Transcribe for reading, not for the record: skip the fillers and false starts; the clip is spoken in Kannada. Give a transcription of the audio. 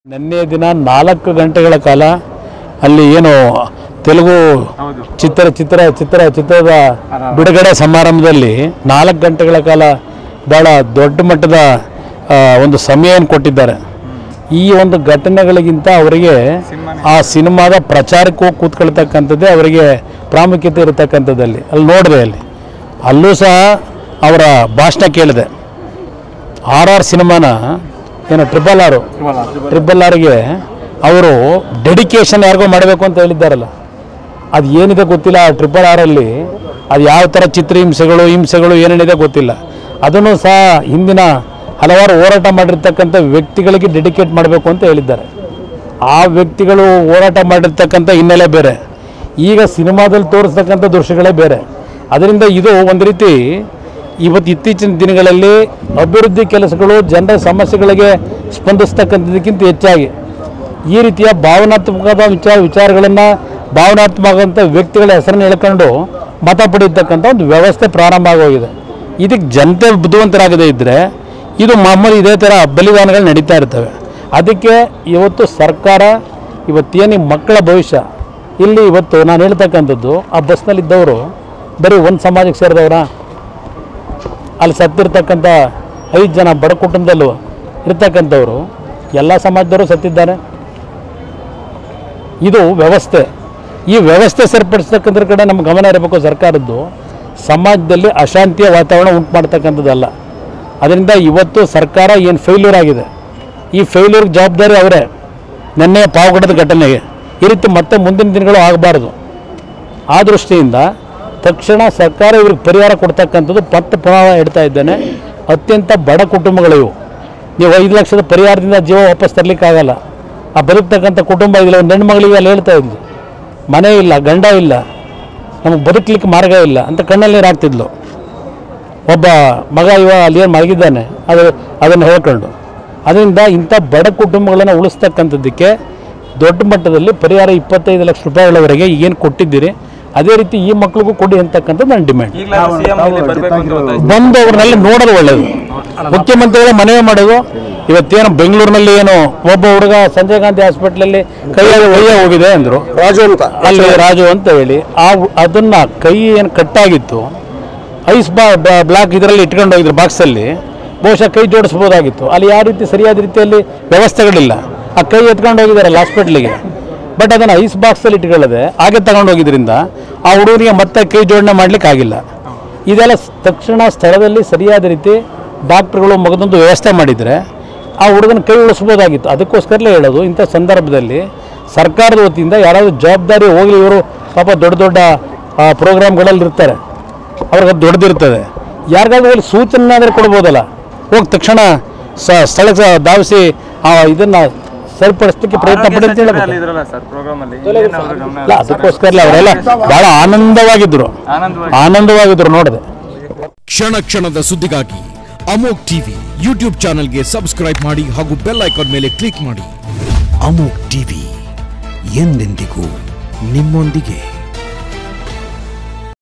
ನಿನ್ನೆ ದಿನ 4 ಗಂಟೆಗಳ ಕಾಲ ಅಲ್ಲಿ ಏನು ತೆಲುಗು ಚಿತ್ರದ ಬಿಡುಗಡೆ ಸಮಾರಂಭದಲ್ಲಿ 4 ಗಂಟೆಗಳ ಕಾಲ ಬಹಳ ದೊಡ್ಡ ಮಟ್ಟದ ಒಂದು ಸಮಯವನ್ನು ಕೊಟ್ಟಿದ್ದಾರೆ. ಈ ಒಂದು ಘಟನೆಗಳಿಗಿಂತ ಅವರಿಗೆ ಆ ಸಿನಿಮಾದ ಪ್ರಚಾರಕ್ಕೆ ಹೋಗಿ ಕೂತ್ಕೊಳ್ತಕ್ಕಂಥದ್ದೇ ಅವರಿಗೆ ಪ್ರಾಮುಖ್ಯತೆ ಇರತಕ್ಕಂಥದ್ದಲ್ಲಿ ಅಲ್ಲಿ ನೋಡಿದೆ. ಅಲ್ಲೂ ಸಹ ಅವರ ಭಾಷಣ ಕೇಳಿದೆ. RR ಸಿನಿಮಾನ ಏನು ಟ್ರಿಪಲ್ ಆರ್ಗೆ ಅವರು ಡೆಡಿಕೇಶನ್ ಯಾರಿಗೋ ಮಾಡಬೇಕು ಅಂತ ಹೇಳಿದ್ದಾರಲ್ಲ, ಅದು ಏನಿದೆ ಗೊತ್ತಿಲ್ಲ. ಆ RRR ಅದು ಯಾವ ಥರ ಹಿಂಸೆಗಳು ಏನೇನಿದೆ ಗೊತ್ತಿಲ್ಲ. ಅದನ್ನು ಸಹ ಹಿಂದಿನ ಹಲವಾರು ಹೋರಾಟ ಮಾಡಿರ್ತಕ್ಕಂಥ ವ್ಯಕ್ತಿಗಳಿಗೆ ಡೆಡಿಕೇಟ್ ಮಾಡಬೇಕು ಅಂತ ಹೇಳಿದ್ದಾರೆ. ಆ ವ್ಯಕ್ತಿಗಳು ಹೋರಾಟ ಮಾಡಿರ್ತಕ್ಕಂಥ ಹಿನ್ನೆಲೆ ಬೇರೆ, ಈಗ ಸಿನಿಮಾದಲ್ಲಿ ತೋರಿಸ್ತಕ್ಕಂಥ ದೃಶ್ಯಗಳೇ ಬೇರೆ. ಅದರಿಂದ ಇದು ಒಂದು ರೀತಿ ಇತ್ತೀಚಿನ ದಿನಗಳಲ್ಲಿ ಅಭಿವೃದ್ಧಿ ಕೆಲಸಗಳು ಜನರ ಸಮಸ್ಯೆಗಳಿಗೆ ಸ್ಪಂದಿಸ್ತಕ್ಕಂಥದಕ್ಕಿಂತ ಹೆಚ್ಚಾಗಿ ಈ ರೀತಿಯ ಭಾವನಾತ್ಮಕವಾದ ವಿಚಾರಗಳನ್ನು ಭಾವನಾತ್ಮಕವಾದಂಥ ವ್ಯಕ್ತಿಗಳ ಹೆಸರನ್ನು ಹೇಳ್ಕೊಂಡು ಮತ ಪಡೆಯತಕ್ಕಂಥ ಒಂದು ವ್ಯವಸ್ಥೆ ಪ್ರಾರಂಭ ಆಗೋಗಿದೆ. ಇದಕ್ಕೆ ಜನತೆ ಬುದ್ಧಿವಂತರಾಗದೇ ಇದ್ದರೆ ಇದು ಮಾಮೂಲಿ ಇದೇ ಥರ ಬಲಿದಾನಗಳು ನಡೀತಾ ಇರ್ತವೆ. ಅದಕ್ಕೆ ಇವತ್ತು ಸರ್ಕಾರ ಇವತ್ತೇನು ಮಕ್ಕಳ ಭವಿಷ್ಯ ಇಲ್ಲಿ ಇವತ್ತು ನಾನು ಹೇಳ್ತಕ್ಕಂಥದ್ದು, ಆ ಬಸ್ನಲ್ಲಿದ್ದವರು ಬರೀ ಒಂದು ಸಮಾಜಕ್ಕೆ ಸೇರಿದವರ, ಅಲ್ಲಿ ಸತ್ತಿರ್ತಕ್ಕಂಥ 5 ಜನ ಬಡ ಕುಟುಂಬದಲ್ಲೂ ಇರ್ತಕ್ಕಂಥವರು ಎಲ್ಲ ಸಮಾಜದವರು ಸತ್ತಿದ್ದಾರೆ. ಇದು ವ್ಯವಸ್ಥೆ. ಈ ವ್ಯವಸ್ಥೆ ಸರಿಪಡಿಸ್ತಕ್ಕಂಥ ಕಡೆ ನಮ್ಮ ಗಮನ ಇರಬೇಕು ಸರ್ಕಾರದ್ದು. ಸಮಾಜದಲ್ಲಿ ಅಶಾಂತಿಯ ವಾತಾವರಣ ಉಂಟು ಮಾಡ್ತಕ್ಕಂಥದ್ದಲ್ಲ. ಅದರಿಂದ ಇವತ್ತು ಸರ್ಕಾರ ಏನು ಫೇಲ್ಯೂರ್ ಆಗಿದೆ, ಈ ಫೇಲ್ಯೂರ್ಗೆ ಜವಾಬ್ದಾರಿ ಅವರೇ. ನಿನ್ನೆ ಪಾವಗಡದ ಘಟನೆಗೆ ಈ ರೀತಿ ಮತ್ತೆ ಮುಂದಿನ ದಿನಗಳು ಆಗಬಾರ್ದು. ಆ ದೃಷ್ಟಿಯಿಂದ ತಕ್ಷಣ ಸರ್ಕಾರ ಇವ್ರಿಗೆ ಪರಿಹಾರ ಕೊಡ್ತಕ್ಕಂಥದ್ದು ಪುನಃ ಹೇಳ್ತಾ ಇದ್ದೇನೆ. ಅತ್ಯಂತ ಬಡ ಕುಟುಂಬಗಳಿವು. ನೀವು 5 ಲಕ್ಷದ ಪರಿಹಾರದಿಂದ ಜೀವ ವಾಪಸ್ ತರಲಿಕ್ಕಾಗಲ್ಲ. ಆ ಬದುಕ್ತಕ್ಕಂಥ ಕುಟುಂಬ ಇದಿಲ್ಲ. ಒಂದು ಹೆಣ್ಮಗಳಿಗೆ ಅಲ್ಲಿ ಹೇಳ್ತಾ ಇದ್ಲು, ಮನೆ ಇಲ್ಲ, ಗಂಡ ಇಲ್ಲ, ನಮಗೆ ಬದುಕಲಿಕ್ಕೆ ಮಾರ್ಗ ಇಲ್ಲ ಅಂತ ಕಣ್ಣಲ್ಲಿ ನೀರು ಹಾಕ್ತಿದ್ಲು. ಒಬ್ಬ ಮಗ ಅಲ್ಲಿ ಏನು ಮಲಗಿದ್ದಾನೆ ಅದನ್ನು ಹೇಳ್ಕೊಂಡು. ಅದರಿಂದ ಇಂಥ ಬಡ ಕುಟುಂಬಗಳನ್ನು ಉಳಿಸ್ತಕ್ಕಂಥದ್ದಕ್ಕೆ ದೊಡ್ಡ ಮಟ್ಟದಲ್ಲಿ ಪರಿಹಾರ 25 ಲಕ್ಷ ರೂಪಾಯಿಗಳವರೆಗೆ ಏನು ಕೊಟ್ಟಿದ್ದೀರಿ, ಅದೇ ರೀತಿ ಈ ಮಕ್ಕಳಿಗೂ ಕೊಡಿ ಅಂತಕ್ಕಂಥದ್ದು ನನ್ನ ಡಿಮ್ಯಾಂಡ್. ಬಂದು ಅವ್ರನ್ನೆಲ್ಲ ನೋಡೋದು ಒಳ್ಳೆಯದು. ಮುಖ್ಯಮಂತ್ರಿಗಳೇ ಮನವಿ ಮಾಡೋದು. ಇವತ್ತೇನು ಬೆಂಗಳೂರಿನಲ್ಲಿ ಏನು ಒಬ್ಬ ಹುಡುಗ ಸಂಜಯ್ ಗಾಂಧಿ ಹಾಸ್ಪಿಟ್ಲಲ್ಲಿ ಕೈಯಲ್ಲಿ ಒಯ್ಯ ಹೋಗಿದೆ ಅಂದರು, ರಾಜು ಅಂತ ಹೇಳಿ. ಅದನ್ನು ಕೈ ಏನು ಕಟ್ಟಾಗಿತ್ತು, ಐಸ್ ಬ್ಲಾಕ್ ಇದರಲ್ಲಿ ಇಟ್ಕೊಂಡು ಹೋಗಿದ್ರು ಬಾಕ್ಸಲ್ಲಿ, ಬಹುಶಃ ಕೈ ಜೋಡಿಸ್ಬೋದಾಗಿತ್ತು. ಅಲ್ಲಿ ಯಾವ ರೀತಿ ಸರಿಯಾದ ರೀತಿಯಲ್ಲಿ ವ್ಯವಸ್ಥೆಗಳಿಲ್ಲ. ಆ ಕೈ ಎತ್ಕೊಂಡು ಹೋಗಿದ್ದಾರಲ್ಲ ಹಾಸ್ಪಿಟ್ಲಿಗೆ, ಬಟ್ ಅದನ್ನು ಐಸ್ ಬಾಕ್ಸಲ್ಲಿ ಇಟ್ಕೊಳ್ಳದೆ ಹಾಗೆ ತಗೊಂಡು ಹೋಗಿದ್ರಿಂದ ಆ ಹುಡುಗನಿಗೆ ಮತ್ತೆ ಕೈ ಜೋಡಣೆ ಮಾಡಲಿಕ್ಕಾಗಿಲ್ಲ. ಇದೆಲ್ಲ ತಕ್ಷಣ ಸ್ಥಳದಲ್ಲಿ ಸರಿಯಾದ ರೀತಿ ಡಾಕ್ಟ್ರುಗಳು ಮಗದೊಂದು ವ್ಯವಸ್ಥೆ ಮಾಡಿದರೆ ಆ ಹುಡುಗನ ಕೈ ಉಳಿಸ್ಬೋದಾಗಿತ್ತು. ಅದಕ್ಕೋಸ್ಕರಲೇ ಹೇಳೋದು, ಇಂಥ ಸಂದರ್ಭದಲ್ಲಿ ಸರ್ಕಾರದ ವತಿಯಿಂದ ಯಾರಾದರೂ ಜವಾಬ್ದಾರಿ ಹೋಗಲಿ. ಇವರು ಪಾಪ ದೊಡ್ಡ ಪ್ರೋಗ್ರಾಮ್ಗಳಲ್ಲಿ ಇರ್ತಾರೆ, ಅವ್ರಿಗೆ ದೊಡ್ಡದಿರ್ತದೆ. ಯಾರಿಗಾದ್ರೂ ಹೋಗಿ ಸೂಚನೆ ಆದರೆ ಕೊಡ್ಬೋದಲ್ಲ, ಹೋಗಿ ತಕ್ಷಣ ಸ್ಥಳಕ್ಕೆ ಧಾವಿಸಿ ಇದನ್ನು ಸರಿಪಡಿಸಲಿಕ್ಕೆ ಪ್ರಯತ್ನ ಪಡಿ ಅಂತ ಹೇಳಬೇಕು. ಅದಕ್ಕೋಸ್ಕರ ಅವರೆಲ್ಲ ಬಹಳ ಆನಂದವಾಗಿದ್ರು ನೋಡಿದೆ. ಕ್ಷಣ ಕ್ಷಣದ ಸುದ್ದಿಗಾಗಿ ಅಮೋಕ್ ಟಿವಿ ಯೂಟ್ಯೂಬ್ ಚಾನೆಲ್ಗೆ ಸಬ್ಸ್ಕ್ರೈಬ್ ಮಾಡಿ ಹಾಗೂ ಬೆಲ್ ಐಕಾನ್ ಮೇಲೆ ಕ್ಲಿಕ್ ಮಾಡಿ. ಅಮೋಕ್ ಟಿವಿ ಎಂದೆಂದಿಗೂ ನಿಮ್ಮೊಂದಿಗೆ.